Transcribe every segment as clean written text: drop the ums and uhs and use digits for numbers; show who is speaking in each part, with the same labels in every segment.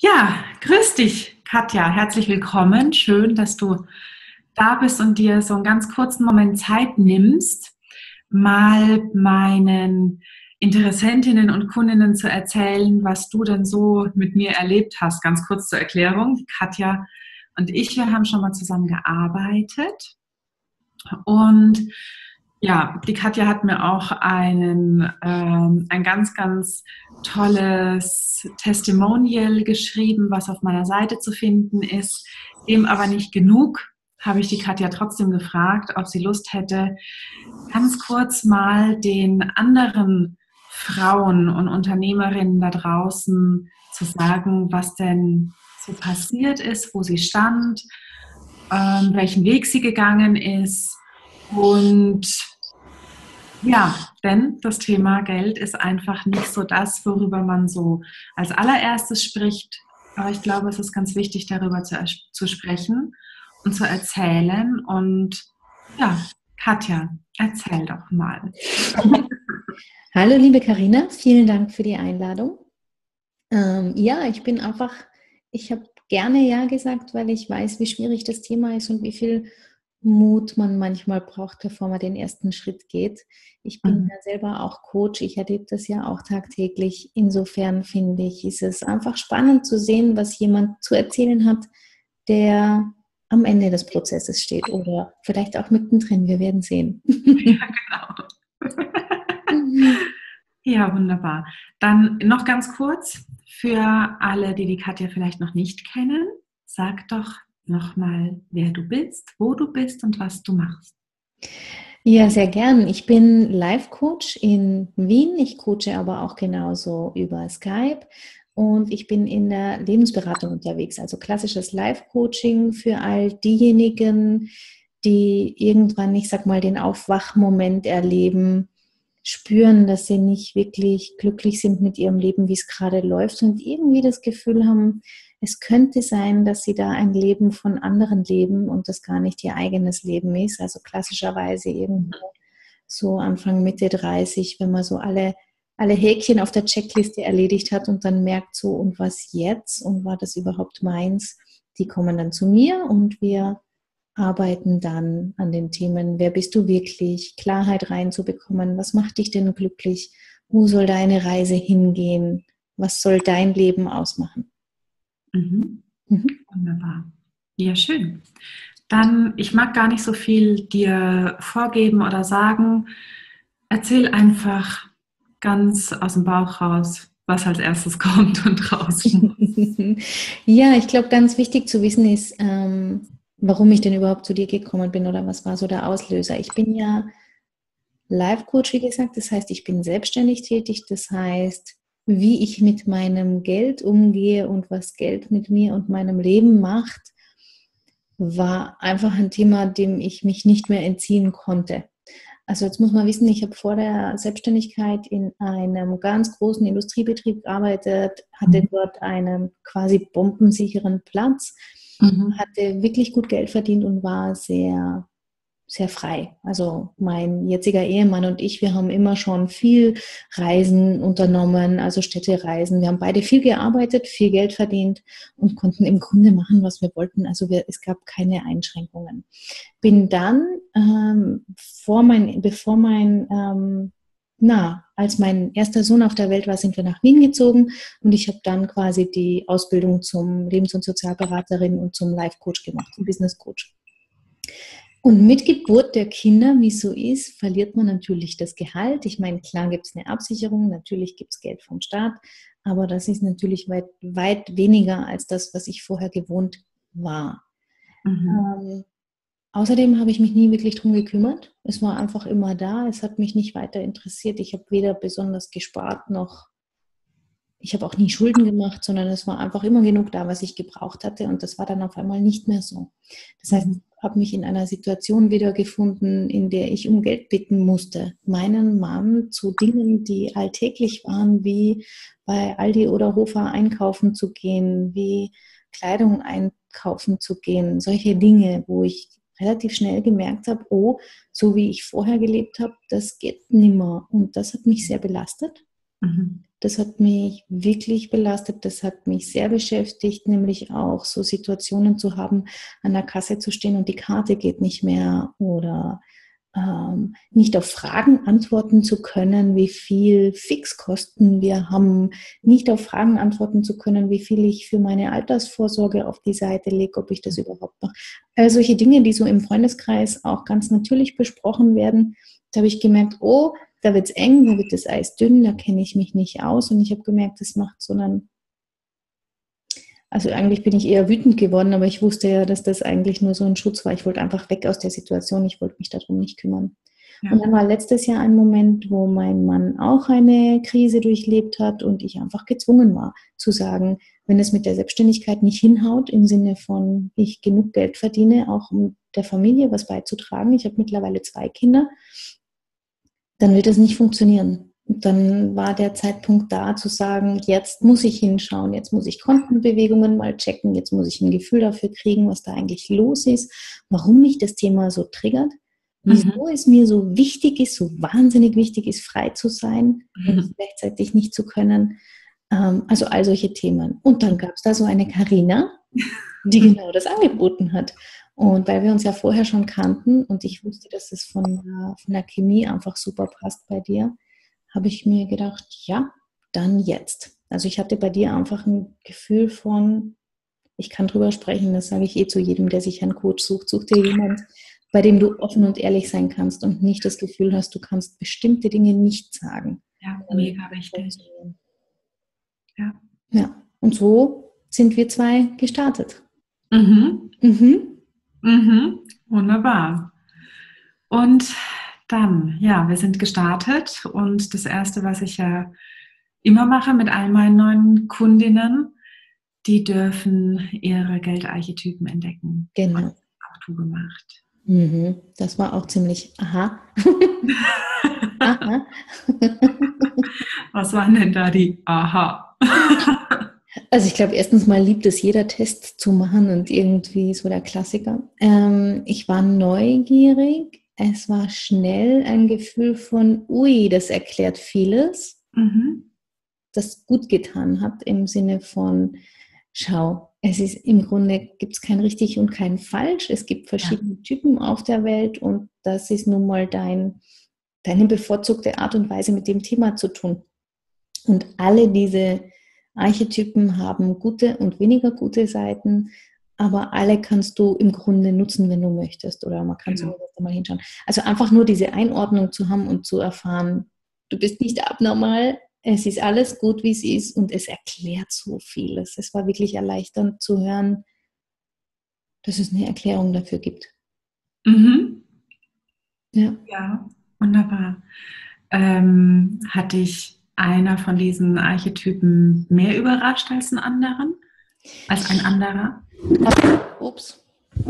Speaker 1: Ja, grüß dich, Katja. Herzlich willkommen. Schön, dass du da bist und dir so einen ganz kurzen Moment Zeit nimmst, mal meinen Interessentinnen und Kundinnen zu erzählen, was du denn so mit mir erlebt hast. Ganz kurz zur Erklärung. Katja und ich, wir haben schon mal zusammen gearbeitet und ja, die Katja hat mir auch ein ganz, ganz tolles Testimonial geschrieben, was auf meiner Seite zu finden ist. Dem aber nicht genug, habe ich die Katja trotzdem gefragt, ob sie Lust hätte, ganz kurz mal den anderen Frauen und Unternehmerinnen da draußen zu sagen, was denn so passiert ist, wo sie stand, welchen Weg sie gegangen ist. Und ja, denn das Thema Geld ist einfach nicht so das, worüber man so als allererstes spricht. Aber ich glaube, es ist ganz wichtig, darüber zu sprechen und zu erzählen. Und ja, Katja, erzähl doch mal.
Speaker 2: Hallo liebe Karina, vielen Dank für die Einladung. Ja, ich habe gerne Ja gesagt, weil ich weiß, wie schwierig das Thema ist und wie viel Mut man manchmal braucht, bevor man den ersten Schritt geht. Ich bin ja selber auch Coach, ich erlebe das ja auch tagtäglich. Insofern finde ich, ist es einfach spannend zu sehen, was jemand zu erzählen hat, der am Ende des Prozesses steht oder vielleicht auch mittendrin. Wir werden sehen.
Speaker 1: Ja, genau. Ja, wunderbar. Dann noch ganz kurz für alle, die die Katja vielleicht noch nicht kennen. Sag doch nochmal, wer du bist, wo du bist und was du machst.
Speaker 2: Ja, sehr gern. Ich bin Life-Coach in Wien. Ich coache aber auch genauso über Skype und ich bin in der Lebensberatung unterwegs, also klassisches Life-Coaching für all diejenigen, die irgendwann, ich sag mal, den Aufwachmoment erleben, spüren, dass sie nicht wirklich glücklich sind mit ihrem Leben, wie es gerade läuft und irgendwie das Gefühl haben, es könnte sein, dass sie da ein Leben von anderen leben und das gar nicht ihr eigenes Leben ist. Also klassischerweise irgendwo so Anfang, Mitte 30, wenn man so alle Häkchen auf der Checkliste erledigt hat und dann merkt so, und was jetzt? Und war das überhaupt meins? Die kommen dann zu mir und wir arbeiten dann an den Themen, wer bist du wirklich, Klarheit reinzubekommen, was macht dich denn glücklich, wo soll deine Reise hingehen, was soll dein Leben ausmachen.
Speaker 1: Mhm. Wunderbar. Ja, schön. Dann, ich mag gar nicht so viel dir vorgeben oder sagen. Erzähl einfach ganz aus dem Bauch raus, was als erstes kommt und raus muss.
Speaker 2: Ja, ich glaube, ganz wichtig zu wissen ist, warum ich denn überhaupt zu dir gekommen bin oder was war so der Auslöser. Ich bin ja Life-Coach, wie gesagt, das heißt, ich bin selbstständig tätig, das heißt, wie ich mit meinem Geld umgehe und was Geld mit mir und meinem Leben macht, war einfach ein Thema, dem ich mich nicht mehr entziehen konnte. Also jetzt muss man wissen, ich habe vor der Selbstständigkeit in einem ganz großen Industriebetrieb gearbeitet, hatte dort einen quasi bombensicheren Platz, hatte wirklich gut Geld verdient und war sehr, sehr frei. Also mein jetziger Ehemann und ich, wir haben immer schon viel Reisen unternommen, also Städtereisen. Wir haben beide viel gearbeitet, viel Geld verdient und konnten im Grunde machen, was wir wollten. Also es gab keine Einschränkungen. Bin dann, als mein erster Sohn auf der Welt war, sind wir nach Wien gezogen und ich habe dann quasi die Ausbildung zum Lebens- und Sozialberaterin und zum Life-Coach gemacht, zum Business-Coach. Und mit Geburt der Kinder, wie es so ist, verliert man natürlich das Gehalt. Ich meine, klar gibt es eine Absicherung, natürlich gibt es Geld vom Staat, aber das ist natürlich weit, weit weniger als das, was ich vorher gewohnt war. Außerdem habe ich mich nie wirklich drum gekümmert. Es war einfach immer da. Es hat mich nicht weiter interessiert. Ich habe weder besonders gespart noch, ich habe auch nie Schulden gemacht, sondern es war einfach immer genug da, was ich gebraucht hatte. Und das war dann auf einmal nicht mehr so. Das heißt, ich habe mich in einer Situation wiedergefunden, in der ich um Geld bitten musste. Meinen Mann zu Dingen, die alltäglich waren, wie bei Aldi oder Hofer einkaufen zu gehen, wie Kleidung einkaufen zu gehen. Solche Dinge, wo ich relativ schnell gemerkt habe, oh, so wie ich vorher gelebt habe, das geht nimmer. Und das hat mich sehr belastet.
Speaker 1: Mhm.
Speaker 2: Das hat mich wirklich belastet, das hat mich sehr beschäftigt, nämlich auch so Situationen zu haben, an der Kasse zu stehen und die Karte geht nicht mehr oder nicht auf Fragen antworten zu können, wie viel Fixkosten wir haben, nicht auf Fragen antworten zu können, wie viel ich für meine Altersvorsorge auf die Seite lege, ob ich das überhaupt mache. All solche Dinge, die so im Freundeskreis auch ganz natürlich besprochen werden, da habe ich gemerkt, oh, da wird es eng, da wird das Eis dünn, da kenne ich mich nicht aus und ich habe gemerkt, das macht so einen, also eigentlich bin ich eher wütend geworden, aber ich wusste ja, dass das eigentlich nur so ein Schutz war. Ich wollte einfach weg aus der Situation, ich wollte mich darum nicht kümmern.
Speaker 1: Ja.
Speaker 2: Und dann war letztes Jahr ein Moment, wo mein Mann auch eine Krise durchlebt hat und ich einfach gezwungen war zu sagen, wenn es mit der Selbstständigkeit nicht hinhaut, im Sinne von ich genug Geld verdiene, auch um der Familie was beizutragen, ich habe mittlerweile 2 Kinder, dann wird es nicht funktionieren. Und dann war der Zeitpunkt da zu sagen, jetzt muss ich hinschauen, jetzt muss ich Kontenbewegungen mal checken, jetzt muss ich ein Gefühl dafür kriegen, was da eigentlich los ist, warum mich das Thema so triggert, wieso es mir so wichtig ist, so wahnsinnig wichtig ist, frei zu sein und es gleichzeitig nicht zu können. Also all solche Themen. Und dann gab es da so eine Karina, die genau das angeboten hat. Und weil wir uns ja vorher schon kannten und ich wusste, dass es von der Chemie einfach super passt bei dir, habe ich mir gedacht, ja, dann jetzt. Also ich hatte bei dir einfach ein Gefühl von, ich kann drüber sprechen, das sage ich eh zu jedem, der sich einen Coach sucht. Such dir jemand, bei dem du offen und ehrlich sein kannst und nicht das Gefühl hast, du kannst bestimmte Dinge nicht sagen.
Speaker 1: Ja, mega wichtig.
Speaker 2: Ja. Ja, und so sind wir 2 gestartet.
Speaker 1: Mhm.
Speaker 2: Mhm.
Speaker 1: Mhm. Wunderbar. Und dann, ja, wir sind gestartet und das Erste, was ich ja immer mache mit all meinen neuen Kundinnen, die dürfen ihre Geldarchetypen entdecken.
Speaker 2: Genau.
Speaker 1: Und das hast auch du gemacht.
Speaker 2: Mhm. Das war auch ziemlich aha. Aha.
Speaker 1: Was waren denn da die Aha?
Speaker 2: Also ich glaube, erstens mal liebt es jeder, Test zu machen und irgendwie so der Klassiker. Ich war neugierig. Es war schnell ein Gefühl von, ui, das erklärt vieles,
Speaker 1: Mhm.
Speaker 2: das gut getan hat im Sinne von, schau, es ist im Grunde, gibt es kein richtig und kein falsch. Es gibt verschiedene Typen auf der Welt und das ist nun mal deine bevorzugte Art und Weise, mit dem Thema zu tun. Und alle diese Archetypen haben gute und weniger gute Seiten, aber alle kannst du im Grunde nutzen, wenn du möchtest. Oder man kann zumindest mal hinschauen. Also einfach nur diese Einordnung zu haben und zu erfahren, du bist nicht abnormal, es ist alles gut, wie es ist und es erklärt so vieles. Es war wirklich erleichternd zu hören, dass es eine Erklärung dafür gibt.
Speaker 1: Mhm.
Speaker 2: Ja.
Speaker 1: Ja, wunderbar. Hat dich einer von diesen Archetypen mehr überrascht als einen anderen? Als ein anderer?
Speaker 2: Ups.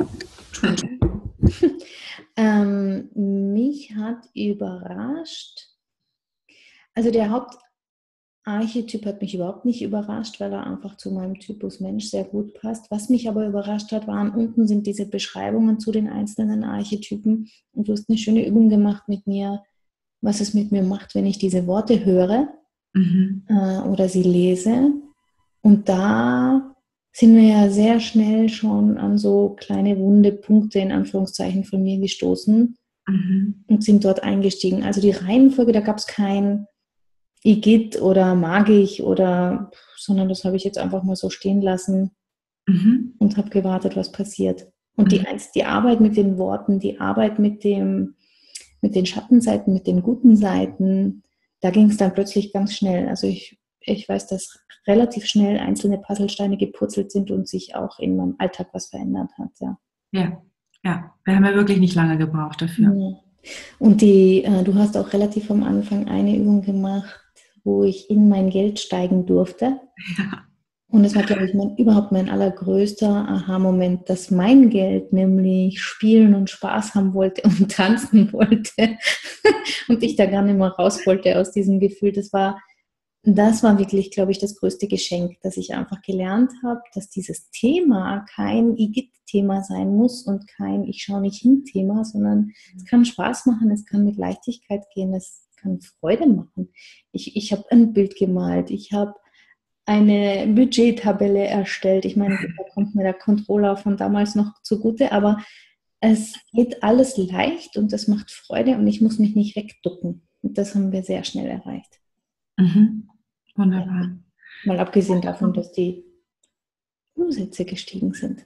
Speaker 2: Mich hat überrascht, also der Hauptarchetyp hat mich überhaupt nicht überrascht, weil er einfach zu meinem Typus Mensch sehr gut passt. Was mich aber überrascht hat, waren unten sind diese Beschreibungen zu den einzelnen Archetypen und du hast eine schöne Übung gemacht mit mir, was es mit mir macht, wenn ich diese Worte höre oder sie lese. Und da sind wir ja sehr schnell schon an so kleine wunde Punkte in Anführungszeichen von mir gestoßen und sind dort eingestiegen. Also die Reihenfolge, da gab es kein Igitt oder mag ich oder, sondern das habe ich jetzt einfach mal so stehen lassen und habe gewartet, was passiert. Und die Arbeit mit den Worten, die Arbeit mit den Schattenseiten, mit den guten Seiten, da ging es dann plötzlich ganz schnell. Also ich weiß, dass relativ schnell einzelne Puzzlesteine gepurzelt sind und sich auch in meinem Alltag was verändert hat. Ja.
Speaker 1: Ja. Wir haben ja wirklich nicht lange gebraucht dafür.
Speaker 2: Ja. Und du hast auch relativ am Anfang eine Übung gemacht, wo ich in mein Geld steigen durfte.
Speaker 1: Ja.
Speaker 2: Und es war, glaube ich, überhaupt mein allergrößter Aha-Moment, dass mein Geld nämlich spielen und Spaß haben wollte und tanzen wollte und ich da gar nicht mehr raus wollte aus diesem Gefühl. Das war wirklich, glaube ich, das größte Geschenk, dass ich einfach gelernt habe, dass dieses Thema kein Igitt-Thema sein muss und kein Ich schaue nicht hin-Thema, sondern es kann Spaß machen, es kann mit Leichtigkeit gehen, es kann Freude machen. Ich habe ein Bild gemalt, ich habe eine Budgettabelle erstellt. Ich meine, da kommt mir der Controller von damals noch zugute, aber es geht alles leicht und es macht Freude und ich muss mich nicht wegducken. Und das haben wir sehr schnell erreicht.
Speaker 1: Wunderbar.
Speaker 2: Ja. Mal abgesehen davon, dass die Umsätze gestiegen sind.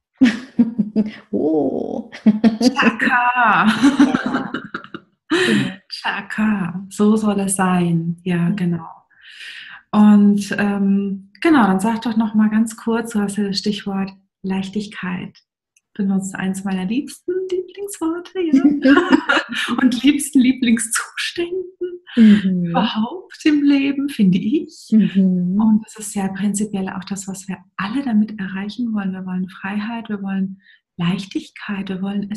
Speaker 2: Oh.
Speaker 1: Chaka!
Speaker 2: Ja.
Speaker 1: Chaka, so soll es sein. Ja, genau. Und genau, dann sag doch noch mal ganz kurz, du hast ja das Stichwort Leichtigkeit benutzt, eins meiner liebsten Lieblingsworte, ja. Und liebsten Lieblingszuständen überhaupt im Leben, finde ich. Und das ist ja prinzipiell auch das, was wir alle damit erreichen wollen. Wir wollen Freiheit, wir wollen Leichtigkeit, wir wollen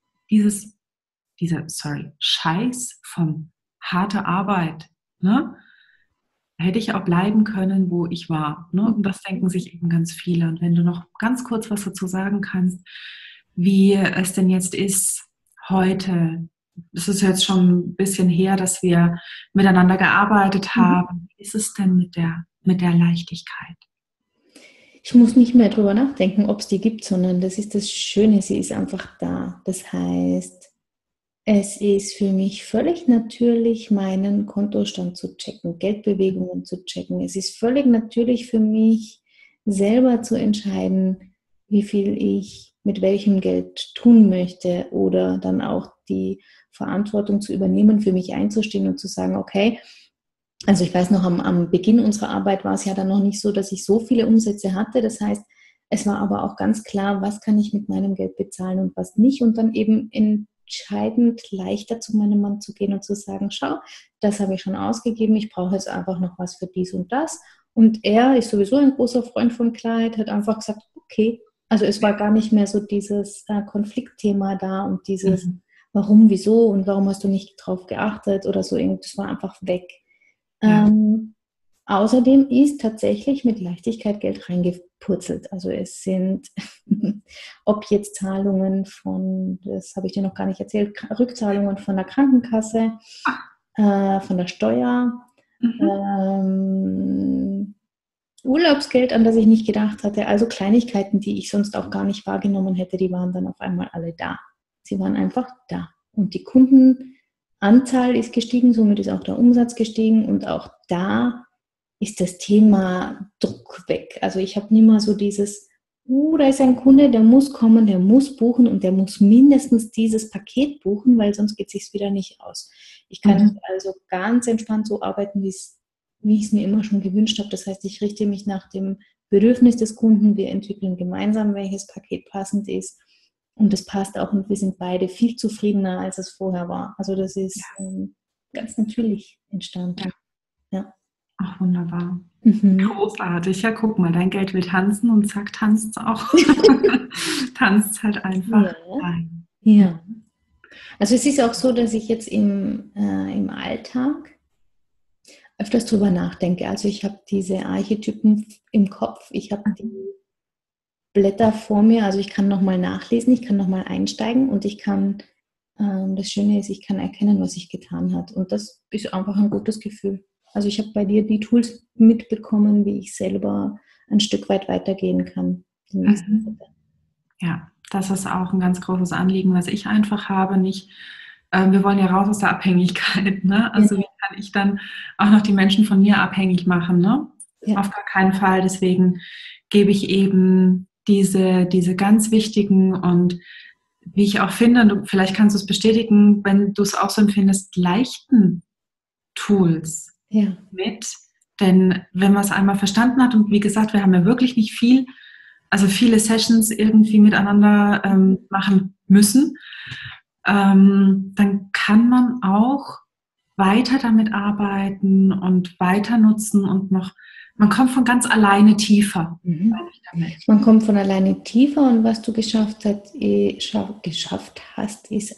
Speaker 1: dieser Scheiß von harter Arbeit, ne? Hätte ich auch bleiben können, wo ich war. Ne? Und das denken sich eben ganz viele. Und wenn du noch ganz kurz was dazu sagen kannst, wie es denn jetzt ist heute. Es ist jetzt schon ein bisschen her, dass wir miteinander gearbeitet haben. Wie ist es denn mit der Leichtigkeit?
Speaker 2: Ich muss nicht mehr drüber nachdenken, ob es die gibt, sondern das ist das Schöne, sie ist einfach da. Das heißt, es ist für mich völlig natürlich, meinen Kontostand zu checken, Geldbewegungen zu checken. Es ist völlig natürlich für mich, selber zu entscheiden, wie viel ich mit welchem Geld tun möchte oder dann auch die Verantwortung zu übernehmen, für mich einzustehen und zu sagen, okay, also ich weiß noch, am Beginn unserer Arbeit war es ja dann noch nicht so, dass ich so viele Umsätze hatte. Das heißt, es war aber auch ganz klar, was kann ich mit meinem Geld bezahlen und was nicht. Und dann eben entscheidend leichter zu meinem Mann zu gehen und zu sagen, schau, das habe ich schon ausgegeben, ich brauche jetzt einfach noch was für dies und das. Und er ist sowieso ein großer Freund von Klarheit, hat einfach gesagt, okay. Also es war gar nicht mehr so dieses Konfliktthema da und dieses warum, wieso und warum hast du nicht drauf geachtet oder so. Das war einfach weg. Ja. Außerdem ist tatsächlich mit Leichtigkeit Geld reingepurzelt. Also es sind, ob jetzt Zahlungen von, das habe ich dir noch gar nicht erzählt, Rückzahlungen von der Krankenkasse, von der Steuer, Urlaubsgeld, an das ich nicht gedacht hatte. Also Kleinigkeiten, die ich sonst auch gar nicht wahrgenommen hätte, die waren dann auf einmal alle da. Sie waren einfach da. Und die Kundenanzahl ist gestiegen, somit ist auch der Umsatz gestiegen und auch da ist das Thema Druck weg. Also ich habe nicht mehr so dieses, da ist ein Kunde, der muss kommen, der muss buchen und der muss mindestens dieses Paket buchen, weil sonst geht es sich wieder nicht aus. Ich kann also ganz entspannt so arbeiten, wie ich es mir immer schon gewünscht habe. Das heißt, ich richte mich nach dem Bedürfnis des Kunden. Wir entwickeln gemeinsam, welches Paket passend ist. Und das passt auch und wir sind beide viel zufriedener, als es vorher war. Also das ist ganz natürlich entstanden. Ja.
Speaker 1: Ach, wunderbar. Großartig. Ja, guck mal, dein Geld will tanzen und zack, tanzt es auch. Tanzt halt einfach rein.
Speaker 2: Ja. Also es ist auch so, dass ich jetzt im Alltag öfters drüber nachdenke. Also ich habe diese Archetypen im Kopf, ich habe die Blätter vor mir, also ich kann nochmal nachlesen, ich kann nochmal einsteigen und ich kann, das Schöne ist, ich kann erkennen, was ich getan habe. Und das ist einfach ein gutes Gefühl. Also ich habe bei dir die Tools mitbekommen, wie ich selber ein Stück weit weitergehen kann.
Speaker 1: Ja, das ist auch ein ganz großes Anliegen, was ich einfach habe. Wir wollen ja raus aus der Abhängigkeit. Ne? Also wie kann ich dann auch noch die Menschen von mir abhängig machen? Ne? Ja. Auf gar keinen Fall. Deswegen gebe ich eben diese ganz wichtigen und wie ich auch finde, vielleicht kannst du es bestätigen, wenn du es auch so empfindest, leichten Tools mit. Denn wenn man es einmal verstanden hat und wie gesagt, wir haben ja wirklich nicht viele Sessions irgendwie miteinander machen müssen, dann kann man auch weiter damit arbeiten und weiter nutzen und man kommt von ganz alleine tiefer.
Speaker 2: Man kommt von alleine tiefer und was du geschafft hast, ist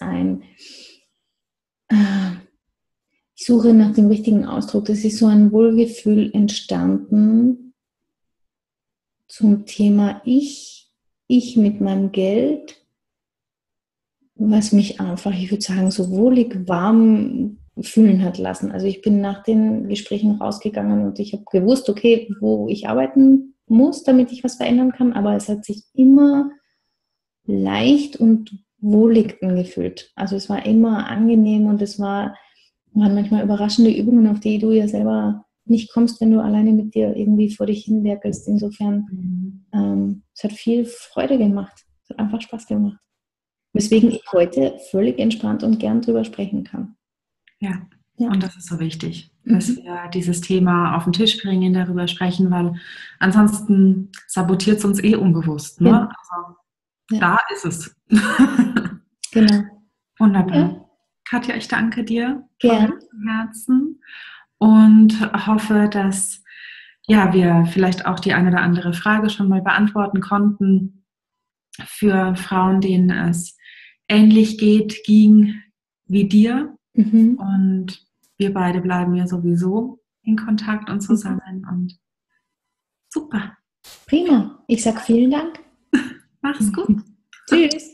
Speaker 2: ich suche nach dem richtigen Ausdruck, das ist so ein Wohlgefühl entstanden zum Thema ich mit meinem Geld, was mich einfach, ich würde sagen, so wohlig warm fühlen hat lassen. Also ich bin nach den Gesprächen rausgegangen und ich habe gewusst, okay, wo ich arbeiten muss, damit ich was verändern kann, aber es hat sich immer leicht und wohlig angefühlt. Also es war immer angenehm und waren manchmal überraschende Übungen, auf die du ja selber nicht kommst, wenn du alleine mit dir irgendwie vor dich hinwerkelst. Insofern, es hat viel Freude gemacht. Es hat einfach Spaß gemacht. Weswegen ich heute völlig entspannt und gern drüber sprechen kann.
Speaker 1: Ja, und das ist so wichtig, dass wir dieses Thema auf den Tisch bringen, darüber sprechen, weil ansonsten sabotiert es uns unbewusst. Ne?
Speaker 2: Ja.
Speaker 1: Also,
Speaker 2: Ja.
Speaker 1: da ist es.
Speaker 2: Genau.
Speaker 1: Wunderbar.
Speaker 2: Ja.
Speaker 1: Katja, ich danke dir
Speaker 2: Gern.
Speaker 1: von ganzem Herzen und hoffe, dass wir vielleicht auch die eine oder andere Frage schon mal beantworten konnten für Frauen, denen es ähnlich ging wie dir. Und wir beide bleiben ja sowieso in Kontakt und zusammen. Und super.
Speaker 2: Prima. Ich sage vielen Dank.
Speaker 1: Mach's gut.
Speaker 2: Tschüss.